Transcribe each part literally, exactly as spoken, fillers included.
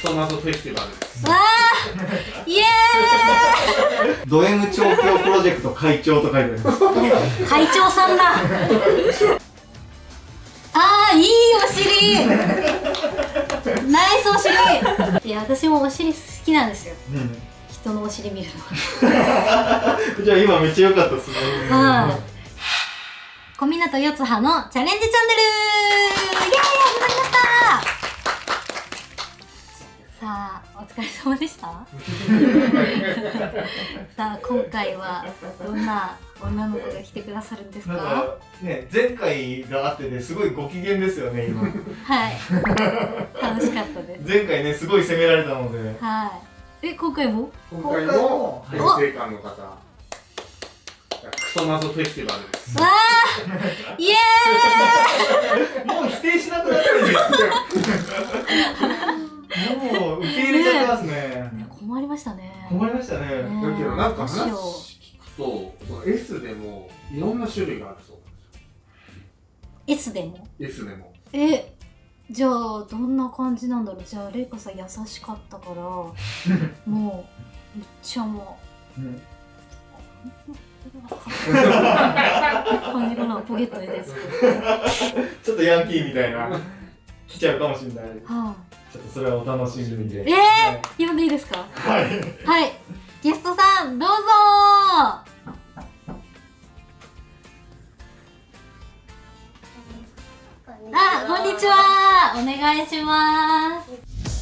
ソナゾフェスティバルです。 わー、イエーイ。 ド M 調教プロジェクト会長と書いてあります。 会長さんだ。あー、いいお尻。ナイスお尻。いや、私もお尻好きなんですよ。うん、人のお尻見るの。 じゃあ今めっちゃ良かったですね。 はい。小湊四葉のチャレンジチャンネル。イエーイ、始まりました。さあ、お疲れ様でした。さあ、今回はどんな女の子が来てくださるんですか。なんかね、前回があってね、すごいご機嫌ですよね、今。 はい。楽しかったです。 前回ね、すごい責められたので。 はい。え、今回も。 今回も編成官の方。クソナゾフェスティバルです。 わー、イエーイ。 もう否定しなくなったんですよ。もう受け入れちゃってますね。 困りましたね。 困りましたね。 だけどなんか話聞くと、S でもいろんな種類があるそうなんですよ。 S でも S でもえ、じゃあどんな感じなんだろう。じゃあレイカさん優しかったからもうめっちゃもう、うん感じかな、ポケットにです。 ちょっとヤンキーみたいな来ちゃうかもしれない。はあ、ちょっとそれはお楽しみで。 ええー、はい、読んでいいですか。 はい。 はい。ゲストさんどうぞー。あ、こんにちは。お願いします。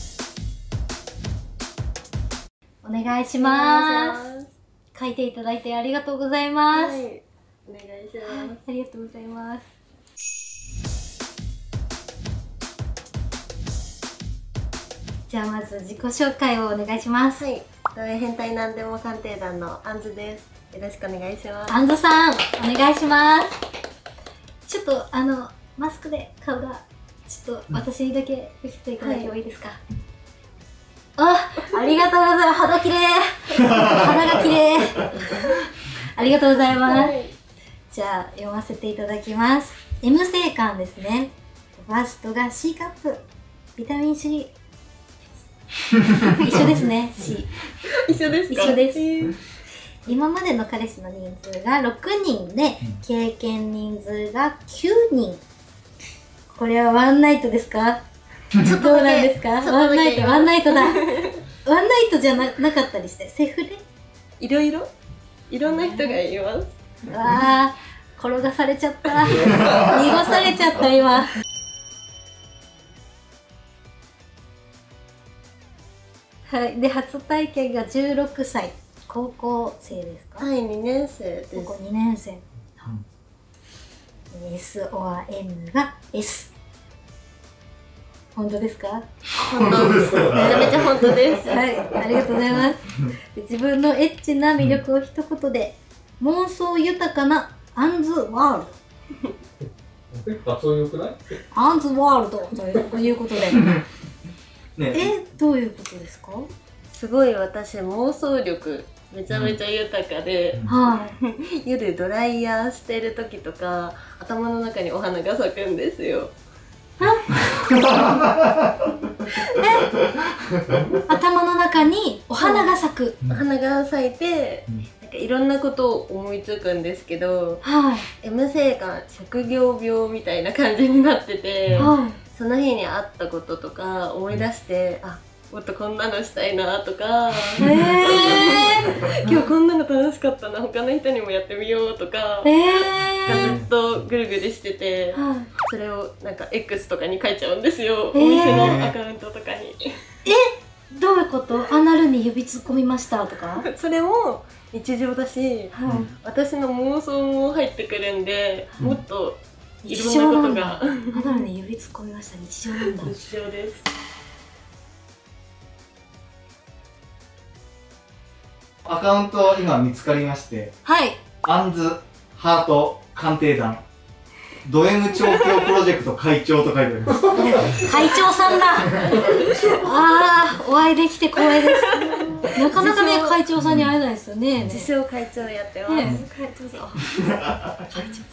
お願いします。書いていただいてありがとうございます。はい、 お願いします。 ありがとうございます。じゃあまず自己紹介をお願いします。 はい、変態なんでも鑑定団のあんずです。よろしくお願いします。 あんずさん、お願いします。ちょっとあのマスクで顔がちょっと私にだけ見せていただいてもいいですか。はい、あ、ありがとうございます。肌綺麗。肌が綺麗。ありがとうございます。はい、じゃあ読ませていただきます。M 性感ですね。バストが C カップ。ビタミン C。一緒ですね。C。 一緒ですか。 一緒です。今までの彼氏の人数がろくにんで、経験人数がきゅうにん。これはワンナイトですか。どうなんですか。ワンナイト、ワンナイトだ。ワンナイトじゃ な, なかったりして、セフレ。 いろいろ。いろんな人がいます。 わあ、転がされちゃった。濁されちゃった、今。はい、で、初体験がじゅうろくさい。高校生ですか。 はい、にねんせいです。 高校にねんせい。うん、S or M が S。本当ですか。 本当です。めちゃめちゃ本当です。 はい、ありがとうございます。自分のエッチな魅力を一言で、妄想豊かなアンズワールド。あ、そういうくない？ アンズワールドということで。え、どういうことですか。 すごい私妄想力めちゃめちゃ豊かで、 はい。 夜ドライヤーしてる時とか頭の中にお花が咲くんですよ。 え、頭の中にお花が咲く。 お花が咲いて、なんかいろんなことを思いつくんですけど、 はい、 M 性感職業病みたいな感じになってて、はい、その日にあったこととか思い出して、あ、もっとこんなのしたいなとか、今日こんなの楽しかったな、他の人にもやってみようとか、ずっとぐるぐるしてて、それをなんか X とかに書いちゃうんですよ、お店のアカウントとかに。 え、どういうこと？アナルに指突っ込みましたとか？ それも日常だし、私の妄想も入ってくるんで、もっといろんなことが。 アナルに指突っ込みました。日常なんだ。 日常です。 アカウント今見つかりまして、 はい。 アンズハート鑑定団ド M 調教プロジェクト会長と書いてあります。 会長さんだ。ああ、お会いできて光栄です。なかなかね、会長さんに会えないですよね。 自称会長やってます。 会長さん。会長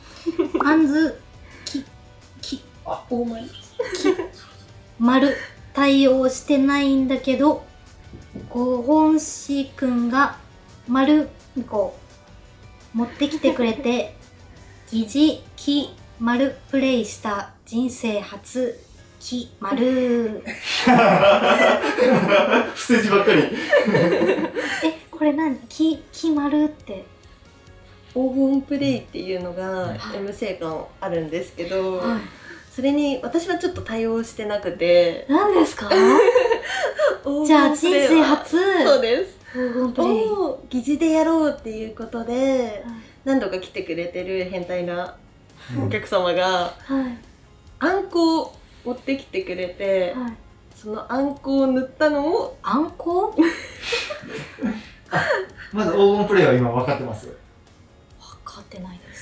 さん。アンズきき大丸。 丸対応してないんだけど、ご本師くんが丸ご持ってきてくれて、疑似き丸プレイした人生初き丸。 不正字ばっかり。 え、これ何？き、き丸って。 黄金プレイっていうのが エムシー 感あるんですけど、はい、それに私はちょっと対応してなくて。 何ですか？じゃあ人生初。 そうです。 黄金プレイを疑似でやろうっていうことで、何度か来てくれてる変態なお客様が、はい、あんこを持ってきてくれて、はい、そのあんこを塗ったのを。 あんこ？ まず黄金プレイは今分かってます？ 分かってないです。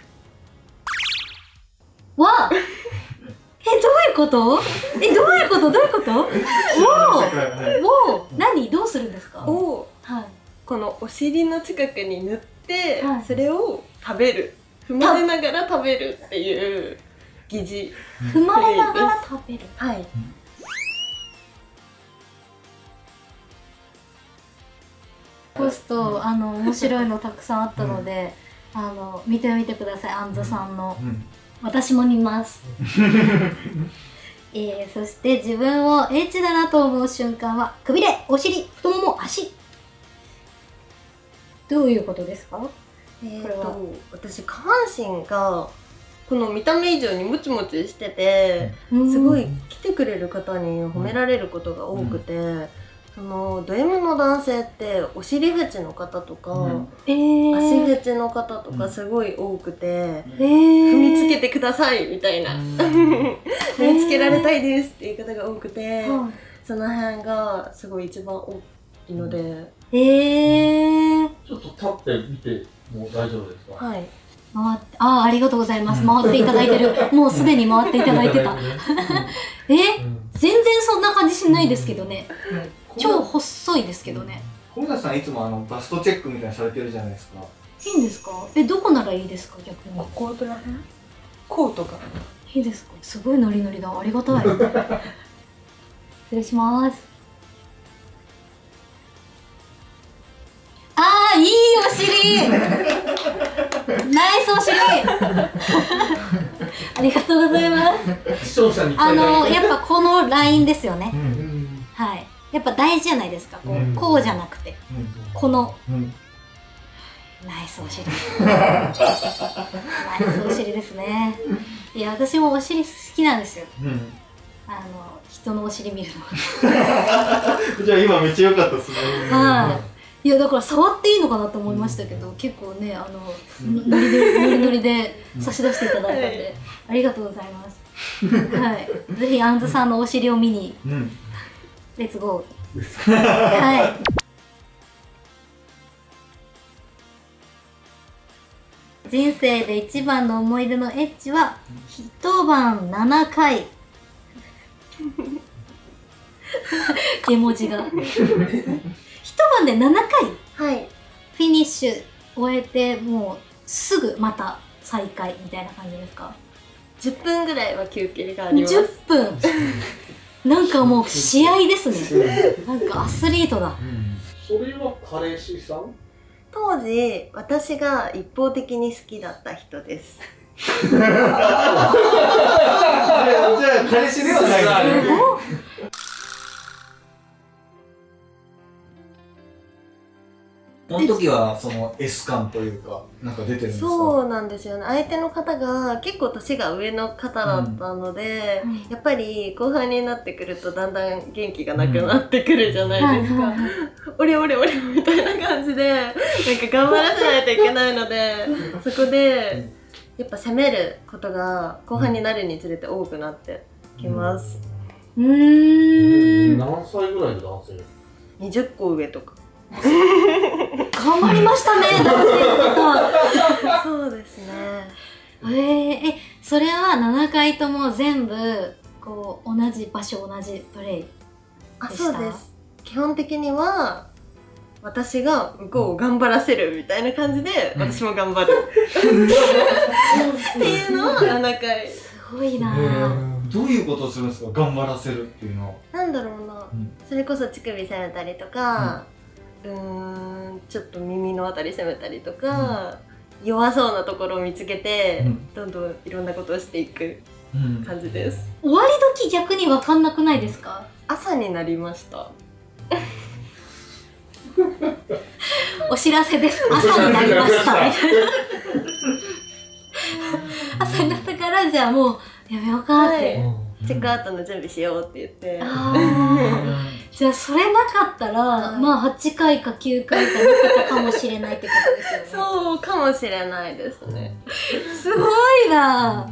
わあえ、どういうこと？え、どういうことどういうこと？おお、おお、何どうするんですか？ を、はい、このお尻の近くに塗って、はい、それを食べる、踏まれながら食べるっていう疑似。 踏まれながら食べる。 はい。 ポスト、あの面白いのたくさんあったので、うん、あの見てみてください。あんずさんの、うん、私も見ます。えー、そして自分をエッチだなと思う瞬間はくびれ、お尻、太もも、足。どういうことですか？ えーと私下半身がこの見た目以上にムチムチしてて、すごい来てくれる方に褒められることが多くて、うん、そのド M の男性ってお尻フェチの方とか、うんえー、足フェチの方とかすごい多くて、えー、踏みつけてくださいみたいな、うん、踏みつけられたいですっていう方が多くて、えー、その辺がすごい一番大きいので。 えー、 ちょっと立ってみても大丈夫ですか？ はい。 回って、ああ、ありがとうございます。回っていただいてる。もうすでに回っていただいてた。え、全然そんな感じしないですけどね。超細いですけどね。 小田さんいつもあのバストチェックみたいなされてるじゃないですか。 いいんですか？え、どこならいいですか逆に。 こことらへん？こうとか。 いいですか？すごいノリノリだ。ありがたい。失礼します。ああ、いいお尻。ナイスお尻。ありがとうございます。 視聴者にあのやっぱこのラインですよね。うん、はい。やっぱ大事じゃないですか。こう、うん、こうじゃなくて、うん、この、うん、ナイスお尻。ナイスお尻ですね。いや、私もお尻好きなんですよ。うん、あの人のお尻見るの。 じゃあ今めっちゃ良かったですね。 はい。いやだから触っていいのかなと思いましたけど、うん、結構ねあの、うん、ノリでノリノリで差し出していただいたんで、うん、ありがとうございます。はい、ぜひあんずさんのお尻を見に、うん、レッツゴー。はい。人生で一番の思い出のエッチは一晩ななかい。絵文字が。一晩でななかい、はい、フィニッシュ終えてもうすぐまた再開みたいな感じですか？ じゅっぷんぐらいは休憩があります。 じゅっぷんなんかもう試合ですね。なんかアスリートだ。うん、 それは彼氏さん？ 当時私が一方的に好きだった人です。 じゃあ彼氏ではない。その時はその S 感というかなんか出てるんですか？ そうなんですよね。相手の方が結構年が上の方だったので、うん、やっぱり後半になってくるとだんだん元気がなくなってくるじゃないですか。オレオレオレみたいな感じでなんか頑張らせないといけないのでそこでやっぱ攻めることが後半になるにつれて多くなってきます。 うーん。 何歳ぐらいの男性？ にじゅっこ上とか。 頑張りましたね、男性の方。 そうですね。 えー、え、それはななかいとも全部こう同じ場所同じプレイでした？ あ、そうです。基本的には私が向こうを頑張らせるみたいな感じで、うん、私も頑張るっていうのをななかい。 すごいなぁ。 どういうことをするんですか、頑張らせるっていうのは。 なんだろうな、 うん、 それこそ乳首攻めたりとか、うーんちょっと耳のあたり攻めたりとか、うん、弱そうなところを見つけて、うん、どんどんいろんなことをしていく感じです。 終わり時逆に分かんなくないですか？ 朝になりましたお知らせです、朝になりましたみたいな朝になったからじゃあもうやめようかって、はい、 チェックアウトの準備しようって言って、 あじゃあそれなかったら、はい、まあはちかいかきゅうかいか見てたかもしれないってことですよね。 そうかもしれないですね。 すごいな。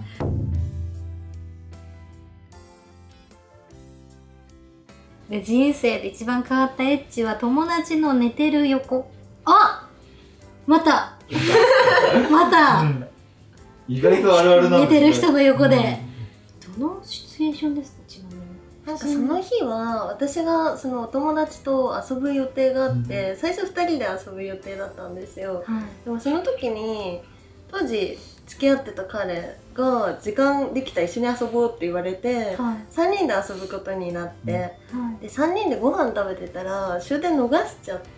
で人生で一番変わったエッチは友達の寝てる横。あまたまた、うん、 意外とあるあるなんですね。 寝てる人の横で、うん、どのシチュエーションですか？ちなみになんかその日は私がそのお友達と遊ぶ予定があって、うん、最初ふたりで遊ぶ予定だったんですよ、はい、でもその時に当時付き合ってた彼が時間できたら一緒に遊ぼうって言われて、はい、さんにんで遊ぶことになって、はい、でさんにんでご飯食べてたら終電逃しちゃって、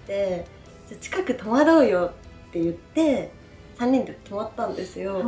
じゃ近く泊まろうよって言ってさんにんで泊まったんですよ、はい、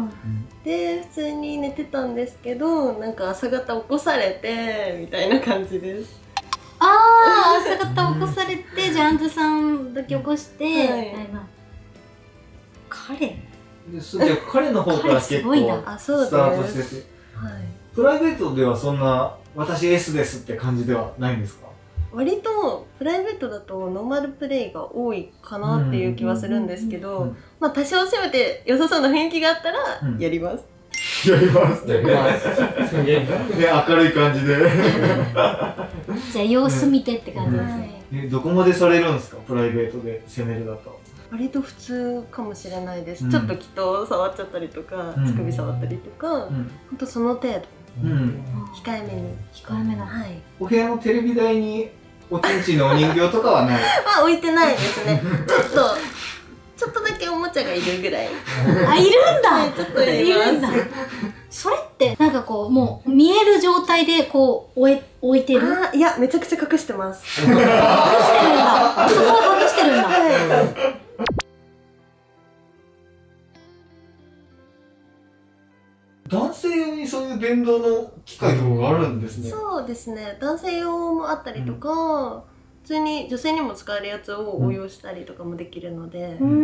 で普通に寝てたんですけど、なんか朝方起こされてみたいな感じです。 ああ朝方起こされてじゃあアンズさんだけ起こして、はい、みたいな。彼でじゃあ彼の方から結構スタートしてて、はい、プライベートではそんな私 エス ですって感じではないんですか？ 割とプライベートだとノーマルプレイが多いかなっていう気はするんですけど、まあ多少攻めて良さそうな雰囲気があったらやります、 うん、やりますねね明るい感じでじゃあ様子見てって感じですね、 うん、えどこまでされるんですか、プライベートで攻めるだと？ 割と普通かもしれないです、うん、ちょっと気筒触っちゃったりとか、うん、乳首触ったりとか、うん、ほんとその程度、うん、控えめに控えめな、 はい、 お部屋のテレビ台におちんちんのお人形とかはないまあ置いてないですねちょっとちょっとだけおもちゃがいるぐらいあ、いるんだ、 はい、ちょっといるんだそれってなんかこうもう見える状態でこう置い置いてる？ あいやめちゃくちゃ隠してます隠してるんだそこは隠してるんだ、はい男性用にそういう電動の機械とかがあるんですね。 そうですね、男性用もあったりとか、うん、普通に女性にも使えるやつを応用したりとかもできるので、うん、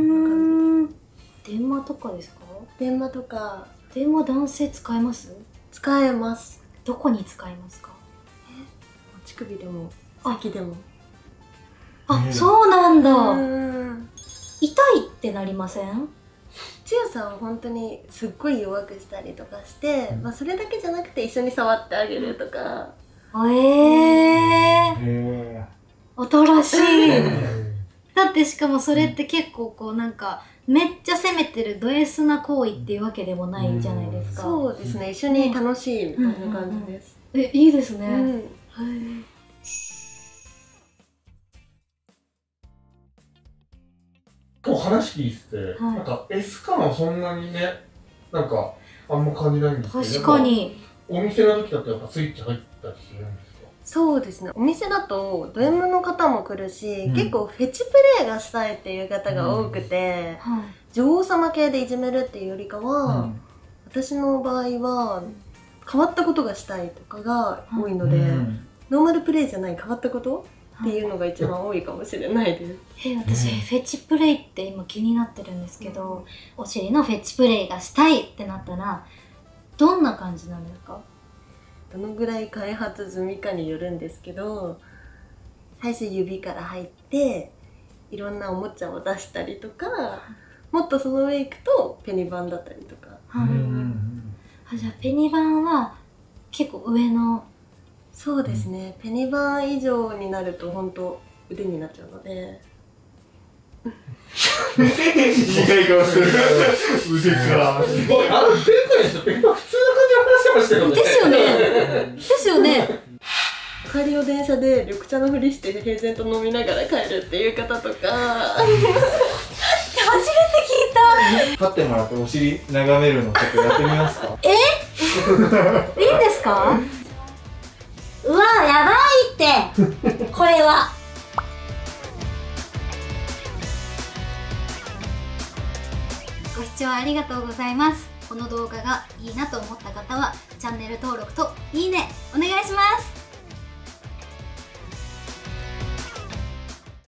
電話とかですか？ 電話とか。 電話男性使えます？ 使えます。 どこに使いますか？ え乳首でも先でも。 あ、そうなんだ。痛いってなりません？ 強さを本当にすっごい弱くしたりとかして、うん、まあそれだけじゃなくて一緒に触ってあげるとか。 ええー、新しいだってしかもそれって結構こうなんかめっちゃ攻めてるド S な行為っていうわけでもないじゃないですか。 そうですね、一緒に楽しいみたいな感じです。 え、いいですね、うん、はい。 お話聞いてて、はい、なんか S 感はそんなにね、なんかあんま感じないんですけど、 確かにお店の時だとやっぱスイッチ入ったりするんですか？ そうですね、お店だとド エム の方も来るし、うん、結構フェチプレイがしたいっていう方が多くて、うんはい、女王様系でいじめるっていうよりかは、うん、私の場合は変わったことがしたいとかが多いので、うん、ノーマルプレイじゃない変わったことっていうのが一番多いかもしれないです。 え、私、うん、フェチプレイって今気になってるんですけど、うん、お尻のフェチプレイがしたいってなったらどんな感じなんですか？ どのぐらい開発済みかによるんですけど、最初指から入っていろんなおもちゃを出したりとか、もっとその上行くとペニバンだったりとか。 はい、あ、じゃあペニバンは結構上の。 そうですね、ペニバン以上になると本当腕になっちゃうので。 苦い顔する。腕から。あのペンカですよ。ペンカ普通の感じで話してましたよね。 ですよね。ですよね。 帰りの電車で緑茶のふりして平然と飲みながら帰るっていう方とか。初めて聞いた。 立ってもらってお尻眺めるのちょっとやってみますか？ え？いいんですか？ うわやばいってこれは。ご視聴ありがとうございます。この動画がいいなと思った方はチャンネル登録といいねお願いします。